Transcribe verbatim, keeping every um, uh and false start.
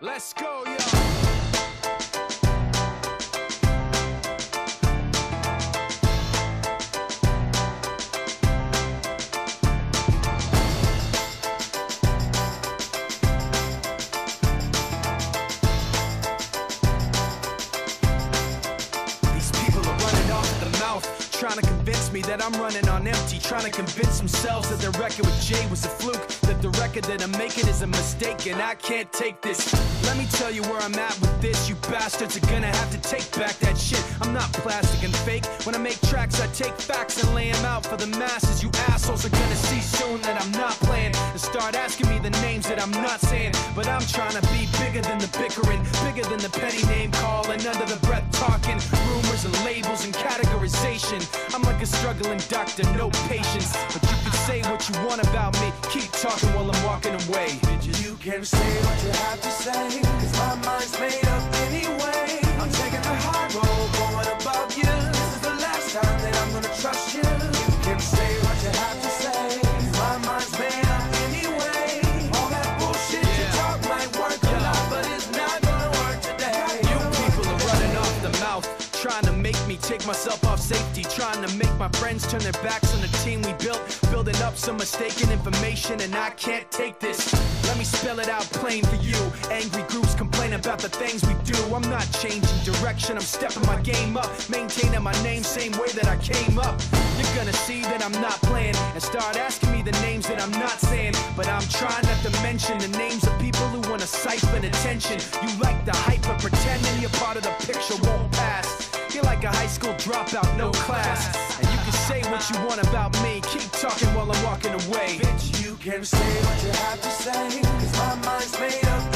Let's go, yo. Trying to convince me that I'm running on empty, trying to convince themselves that their record with Jay was a fluke, that the record that I'm making is a mistake, and I can't take this. Let me tell you where I'm at with this. You bastards are gonna have to take back that shit. I'm not plastic and fake. When I make tracks, I take facts and lay them out for the masses. You assholes are gonna see soon that I'm not playing and start asking me the names that I'm not saying. But I'm trying to be bigger than the bickering, bigger than the petty name calling, under the breath talking, rumors and labels and categorization. I'm like a struggling doctor, no patience. But you can say what you want about me, keep talking while I'm walking away. You can say what you have to say, cause my mind's made up anyway. I'm taking the high road, going above you. This is the last time that I'm gonna trust you. You can say what you have to say, cause my mind's made up anyway. All that bullshit you talk might work a lot, but it's not gonna work today. You people are running off the mouth, trying to make me take myself off safety, trying to make my friends turn their backs on the team we built, building up some mistaken information, and I can't take this. Let me spell it out plain for you. Angry groups complain about the things we do. I'm not changing direction, I'm stepping my game up, maintaining my name same way that I came up. You're gonna see that I'm not playing and start asking me the names that I'm not saying. But I'm trying not to mention the names of people who wanna siphon attention. You like the hype, but pretending you're part of the picture won't pass. You're like a high school dropout, no class. And you can say what you want about me, keep talking while I'm walking away. Bitch, you can say what you have to say, cause my mind's made up